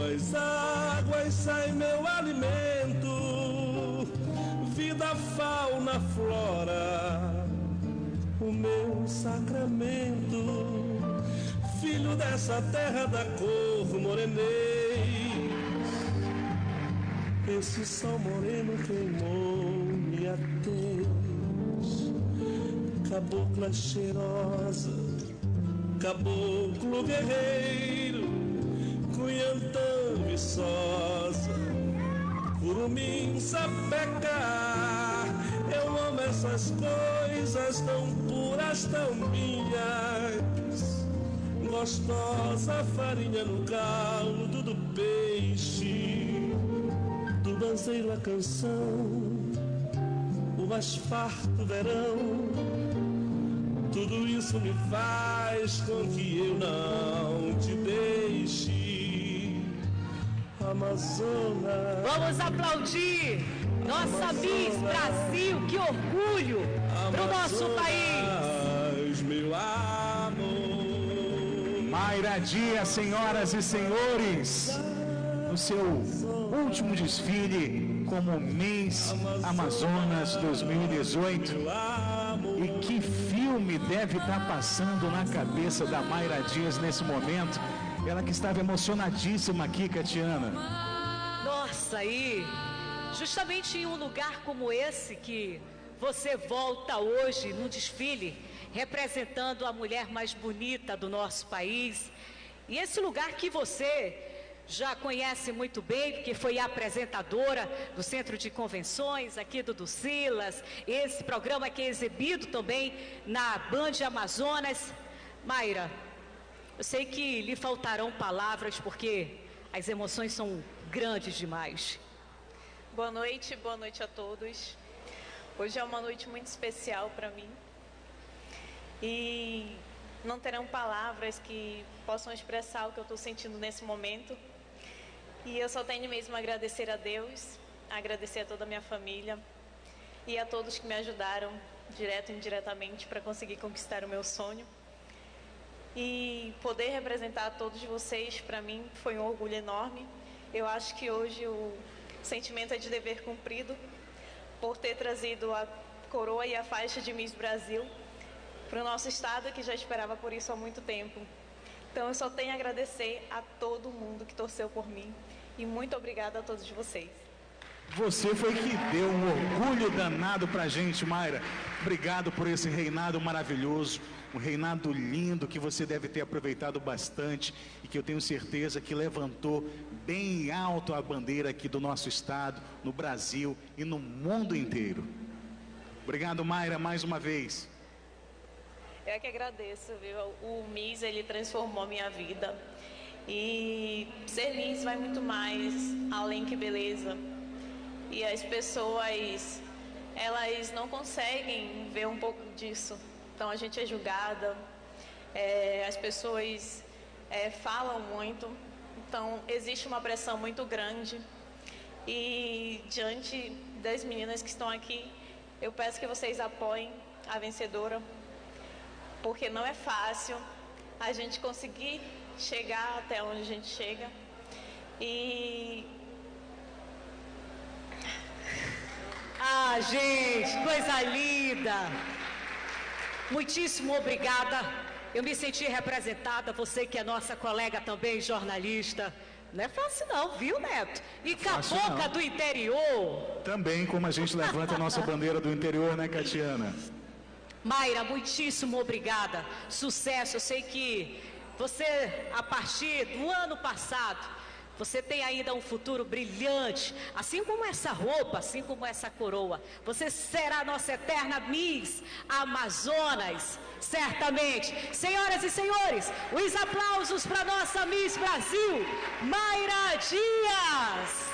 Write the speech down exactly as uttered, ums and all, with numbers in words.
tuas águas sai meu alimento, vida, fauna, flora, o meu sacramento. Filho dessa terra da cor morenês, esse sol moreno queimou-me a tez. Cabocla cheirosa, caboclo guerreiro, cunhantã viçosa, curumim sapeca. Eu amo essas coisas tão puras, tão minhas. Gostosa farinha no caldo do peixe, do banzeiro a canção, o mais farto verão. Tudo isso me faz com que eu não te deixe, Amazonas. Vamos aplaudir nossa Miss Brasil, que orgulho para o nosso país. Meu amor. Mayra Dias, senhoras e senhores, no seu último desfile como Miss Amazonas dois mil e dezoito. E que filme deve estar passando na cabeça da Mayra Dias nesse momento? Ela que estava emocionadíssima aqui, Catiana. Nossa, e justamente em um lugar como esse que você volta hoje no desfile, representando a mulher mais bonita do nosso país. E esse lugar que você já conhece muito bem, porque foi apresentadora do Centro de Convenções aqui do Ducilas. Esse programa que é exibido também na Band Amazonas. Mayra, eu sei que lhe faltarão palavras, porque as emoções são grandes demais. Boa noite, boa noite a todos. Hoje é uma noite muito especial para mim. E não terão palavras que possam expressar o que eu estou sentindo nesse momento. E eu só tenho mesmo a agradecer a Deus, a agradecer a toda a minha família e a todos que me ajudaram, direto e indiretamente, para conseguir conquistar o meu sonho. E poder representar a todos vocês, para mim, foi um orgulho enorme. Eu acho que hoje o sentimento é de dever cumprido, por ter trazido a coroa e a faixa de Miss Brasil para o nosso estado, que já esperava por isso há muito tempo. Então eu só tenho a agradecer a todo mundo que torceu por mim e muito obrigada a todos vocês. Você foi que deu um orgulho danado pra gente, Mayra. Obrigado por esse reinado maravilhoso, um reinado lindo que você deve ter aproveitado bastante e que eu tenho certeza que levantou bem alto a bandeira aqui do nosso estado, no Brasil e no mundo inteiro. Obrigado, Mayra, mais uma vez. Eu é que agradeço, viu? O Miss, ele transformou minha vida. E ser Miss vai muito mais além que beleza. E as pessoas, elas não conseguem ver um pouco disso. Então a gente é julgada, é, as pessoas é, falam muito. Então existe uma pressão muito grande. E diante das meninas que estão aqui, eu peço que vocês apoiem a vencedora, porque não é fácil a gente conseguir chegar até onde a gente chega. E... Ah, gente, coisa linda! Muitíssimo obrigada. Eu me senti representada, você que é nossa colega também, jornalista. Não é fácil não, viu, Neto? E cabocla do interior. Também como a gente levanta a nossa bandeira do interior, né, Catiana? Mayra, muitíssimo obrigada. Sucesso. Eu sei que você, a partir do ano passado, você tem ainda um futuro brilhante, assim como essa roupa, assim como essa coroa. Você será nossa eterna Miss Amazonas, certamente. Senhoras e senhores, os aplausos para nossa Miss Brasil, Mayra Dias.